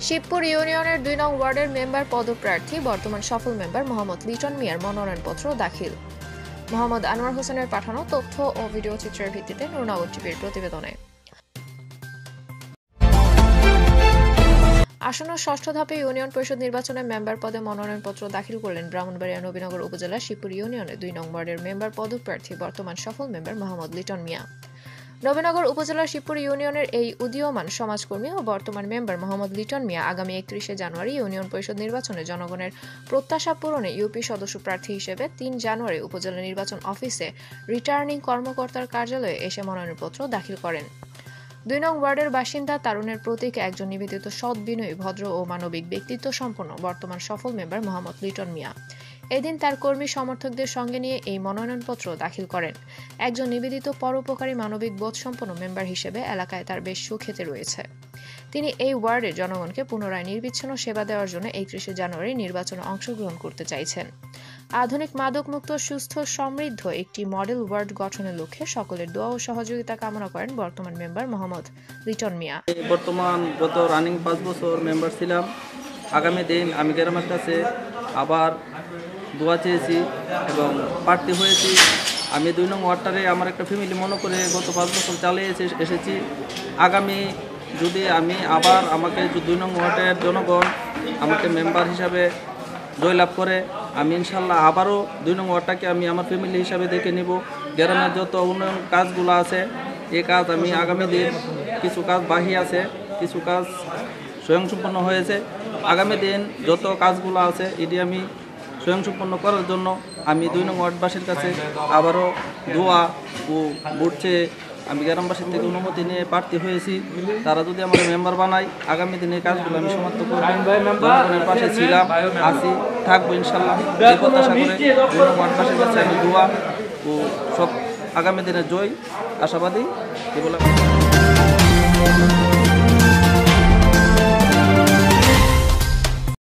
শিবপুর ইউনিয়নের ২ নং ওয়ার্ডের মেম্বার পদপ্রার্থী বর্তমান সফল মেম্বার মোহাম্মদ লিটন মিয়ার মনোনয়নপত্র দাখিল। মোহাম্মদ আনোয়ার হোসেনের পাঠানো তথ্য ও ভিডিও চিত্রের ভিত্তিতে নুরনগর টিভির প্রতিবেদনে। আসন্ন ষষ্ঠ ধাপে ইউনিয়ন পরিষদ নির্বাচনে মেম্বার পদে মনোনয়নপত্র দাখিল করলেন ব্রাহ্মণবাড়িয়া নবীনগর উপজেলার শিবপুর ইউনিয়নের ২ নং ওয়ার্ডের মেম্বার পদপ্রার্থী বর্তমান সফল মেম্বার মোহাম্মদ লিটন মিয়া। নবীনগর উপজেলার শিবপুর ইউনিয়নের এই উদীয়মান সমাজকর্মী ও বর্তমান মেম্বার মোহাম্মদ লিটন মিয়া আগামী ৩১ জানুয়ারি ইউনিয়ন পরিষদ নির্বাচনে জনগণের প্রত্যাশা পূরণে ইউপি সদস্য প্রার্থী হিসেবে ৩ জানুয়ারি উপজেলা নির্বাচন অফিসে রিটার্নিং কর্মকর্তার কার্যালয়ে এসে মনোনয়নপত্র দাখিল করেন। ২ নং ওয়ার্ডের বাসিন্দা তারুণের প্রতীক একজন নিবেদিত সৎ, বিনয়ী, ভদ্র ও মানবিক ব্যক্তিত্ব সম্পন্ন বর্তমান সফল মেম্বার মোহাম্মদ লিটন মিয়া এদিন তার কর্মী সমর্থকদের সঙ্গে নিয়ে এই মনোনয়নপত্র দাখিল করেন। একজন নিবেদিত, পরোপকারী, মানবিক বোধ সম্পন্ন মেম্বার হিসেবে এলাকায় তার বেশ সুখ্যাতি রয়েছে। তিনি এই ওয়ার্ডের জনগণকে পুনরায় নির্বিচ্ছিন্ন সেবা দেওয়ার জন্য ৩১ জানুয়ারি নির্বাচনে অংশগ্রহণ করতে চাইছেন। আধুনিক, মাদকমুক্ত, সুস্থ, সমৃদ্ধ একটি মডেল ওয়ার্ড গঠনের লক্ষ্যে সকলের দোয়া ও সহযোগিতা কামনা করেন বর্তমান মেম্বার মোহাম্মদ লিটন মিয়া। বর্তমান গত রানিং 5 বছর মেম্বার ছিলাম। আগামী দিন আমি গ্রামের কাছে আবার দোয়া চেয়েছি এবং প্রার্থী হয়েছি। আমি 2 নং ওয়ার্ডটারে আমার একটা ফ্যামিলি মনে করে গত 5 বছর চালিয়ে এসেছি। আগামী যদি আমি আবার আমাকে 2 নং ওয়ার্ডের জনগণ আমাকে মেম্বার হিসাবে জয়লাভ করে, আমি ইনশাল্লাহ আবারও 2 নং ওয়ার্ডটাকে আমি আমার ফ্যামিলি হিসাবে দেখে নিব। গ্রামের যত উন্নয়ন কাজগুলো আছে এই কাজ আমি আগামী দিন, কিছু কাজ বাকি আছে, কিছু কাজ স্বয়ংসম্পন্ন হয়েছে। আগামী দিন যত কাজগুলো আছে এটি আমি স্বয়ংসম্পন্ন করার জন্য আমি 2 নং ওয়ার্ডবাসীর কাছে আবারও দোয়া ও ভোট চেয়ে আমি গ্রামবাসীর থেকে অনুমতি নিয়ে প্রার্থী হয়েছি। তারা যদি আমার মেম্বার বানায় আগামী দিনে কাজগুলো আমি সমাপ্ত করব। জনগণের পাশে ছিলাম, আছি, থাকবো ইনশাল্লাহ। এই প্রত্যাশা করে 2 নং ওয়ার্ডবাসীর কাছে আমি দোয়া ও সব আগামী দিনে জয় আশাবাদী।